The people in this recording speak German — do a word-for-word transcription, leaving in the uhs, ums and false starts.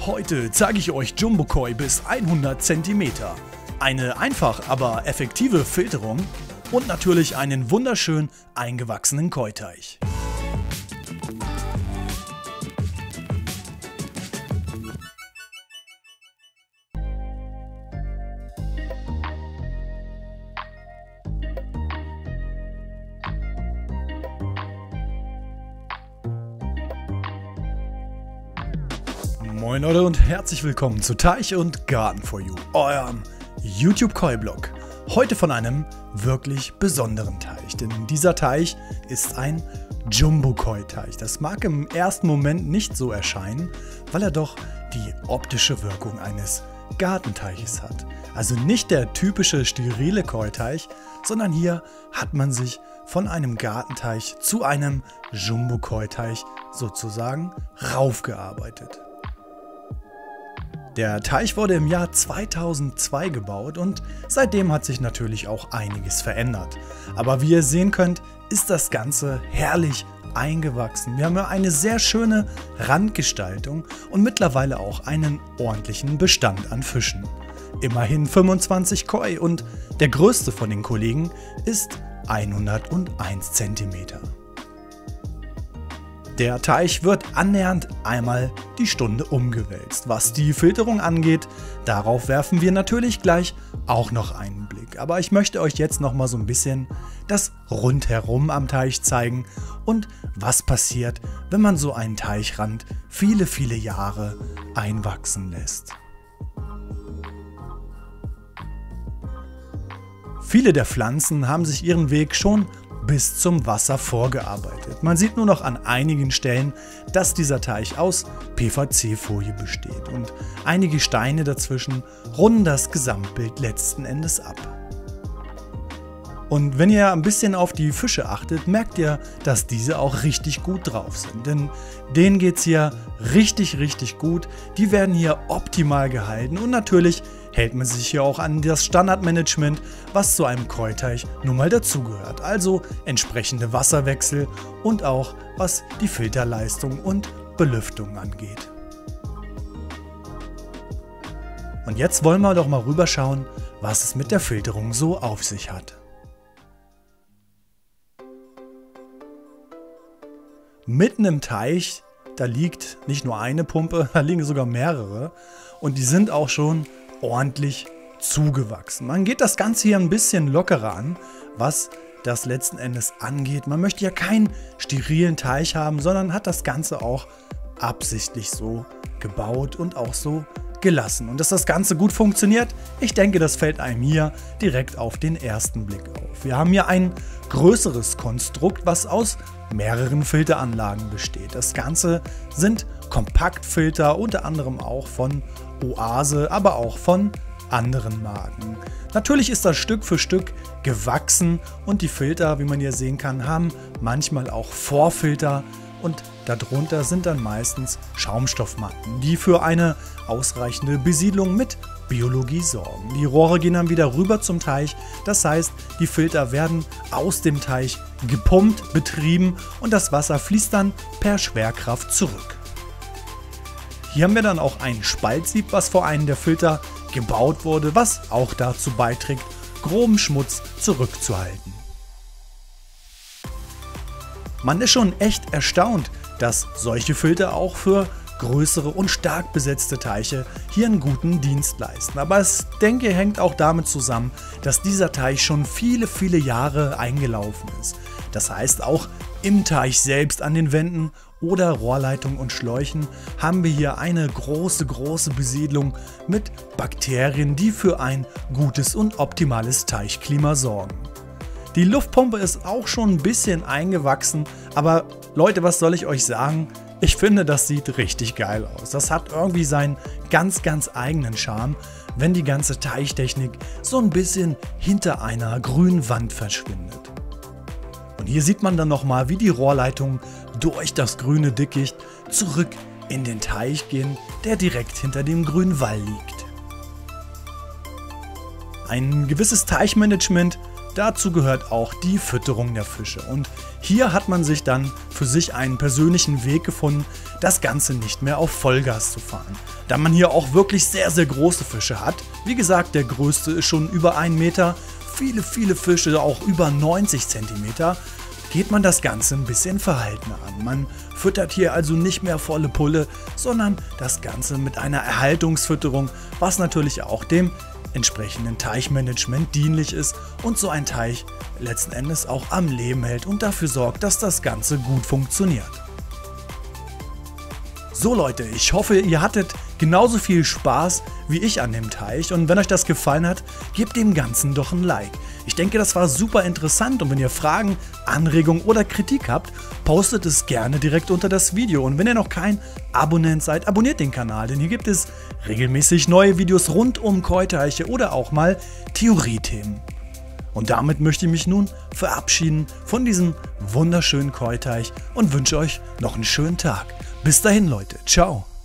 Heute zeige ich euch Jumbo Koi bis hundert Zentimeter. Eine einfach, aber effektive Filterung und natürlich einen wunderschön eingewachsenen Koi-Teich. Moin Leute und herzlich willkommen zu Teich und Garten for You, eurem YouTube-Koi-Blog. Heute von einem wirklich besonderen Teich, denn dieser Teich ist ein Jumbo-Koi-Teich. Das mag im ersten Moment nicht so erscheinen, weil er doch die optische Wirkung eines Gartenteiches hat. Also nicht der typische sterile Koi-Teich, sondern hier hat man sich von einem Gartenteich zu einem Jumbo-Koi-Teich sozusagen raufgearbeitet. Der Teich wurde im Jahr zweitausendzwei gebaut und seitdem hat sich natürlich auch einiges verändert. Aber wie ihr sehen könnt, ist das Ganze herrlich eingewachsen. Wir haben ja eine sehr schöne Randgestaltung und mittlerweile auch einen ordentlichen Bestand an Fischen. Immerhin fünfundzwanzig Koi und der größte von den Kollegen ist hunderteins Zentimeter. Der Teich wird annähernd einmal die Stunde umgewälzt. Was die Filterung angeht, darauf werfen wir natürlich gleich auch noch einen Blick. Aber ich möchte euch jetzt noch mal so ein bisschen das Rundherum am Teich zeigen und was passiert, wenn man so einen Teichrand viele, viele Jahre einwachsen lässt. Viele der Pflanzen haben sich ihren Weg schon bis zum Wasser vorgearbeitet. Man sieht nur noch an einigen Stellen, dass dieser Teich aus P V C-Folie besteht und einige Steine dazwischen runden das Gesamtbild letzten Endes ab. Und wenn ihr ein bisschen auf die Fische achtet, merkt ihr, dass diese auch richtig gut drauf sind. Denn denen geht es hier richtig, richtig gut. Die werden hier optimal gehalten und natürlich hält man sich hier auch an das Standardmanagement, was zu einem Koi-Teich nun mal dazugehört. Also entsprechende Wasserwechsel und auch was die Filterleistung und Belüftung angeht. Und jetzt wollen wir doch mal rüberschauen, was es mit der Filterung so auf sich hat. Mitten im Teich, da liegt nicht nur eine Pumpe, da liegen sogar mehrere und die sind auch schon ordentlich zugewachsen. Man geht das Ganze hier ein bisschen lockerer an, was das letzten Endes angeht. Man möchte ja keinen sterilen Teich haben, sondern hat das Ganze auch absichtlich so gebaut und auch so gelassen. Und dass das Ganze gut funktioniert, ich denke, das fällt einem hier direkt auf den ersten Blick auf. Wir haben hier ein größeres Konstrukt, was aus mehreren Filteranlagen besteht. Das Ganze sind Kompaktfilter, unter anderem auch von Oase, aber auch von anderen Marken. Natürlich ist das Stück für Stück gewachsen und die Filter, wie man hier sehen kann, haben manchmal auch Vorfilter und darunter sind dann meistens Schaumstoffmatten, die für eine ausreichende Besiedlung mit Biologie sorgen. Die Rohre gehen dann wieder rüber zum Teich, das heißt, die Filter werden aus dem Teich gepumpt, betrieben und das Wasser fließt dann per Schwerkraft zurück. Hier haben wir dann auch ein Spaltsieb, was vor einem der Filter gebaut wurde, was auch dazu beiträgt, groben Schmutz zurückzuhalten. Man ist schon echt erstaunt, dass solche Filter auch für größere und stark besetzte Teiche hier einen guten Dienst leisten. Aber ich denke, hängt auch damit zusammen, dass dieser Teich schon viele, viele Jahre eingelaufen ist. Das heißt, auch im Teich selbst an den Wänden oder Rohrleitungen und Schläuchen haben wir hier eine große, große Besiedlung mit Bakterien, die für ein gutes und optimales Teichklima sorgen. Die Luftpumpe ist auch schon ein bisschen eingewachsen, aber Leute, was soll ich euch sagen? Ich finde, das sieht richtig geil aus. Das hat irgendwie seinen ganz, ganz eigenen Charme, wenn die ganze Teichtechnik so ein bisschen hinter einer grünen Wand verschwindet. Und hier sieht man dann nochmal, wie die Rohrleitungen durch das grüne Dickicht zurück in den Teich gehen, der direkt hinter dem grünen Wall liegt. Ein gewisses Teichmanagement dazu gehört auch die Fütterung der Fische. Und hier hat man sich dann für sich einen persönlichen Weg gefunden, das Ganze nicht mehr auf Vollgas zu fahren. Da man hier auch wirklich sehr, sehr große Fische hat. Wie gesagt, der größte ist schon über einen Meter, viele, viele Fische auch über neunzig Zentimeter. Geht man das Ganze ein bisschen verhaltener an. Man füttert hier also nicht mehr volle Pulle, sondern das Ganze mit einer Erhaltungsfütterung, was natürlich auch dem entsprechenden Teichmanagement dienlich ist und so ein Teich letzten Endes auch am Leben hält und dafür sorgt, dass das Ganze gut funktioniert. So Leute, ich hoffe, ihr hattet genauso viel Spaß wie ich an dem Teich und wenn euch das gefallen hat, gebt dem Ganzen doch ein Like. Ich denke, das war super interessant und wenn ihr Fragen, Anregungen oder Kritik habt, postet es gerne direkt unter das Video und wenn ihr noch kein Abonnent seid, abonniert den Kanal, denn hier gibt es regelmäßig neue Videos rund um Koi-Teiche oder auch mal Theoriethemen. Und damit möchte ich mich nun verabschieden von diesem wunderschönen Koi-Teich und wünsche euch noch einen schönen Tag. Bis dahin Leute, ciao!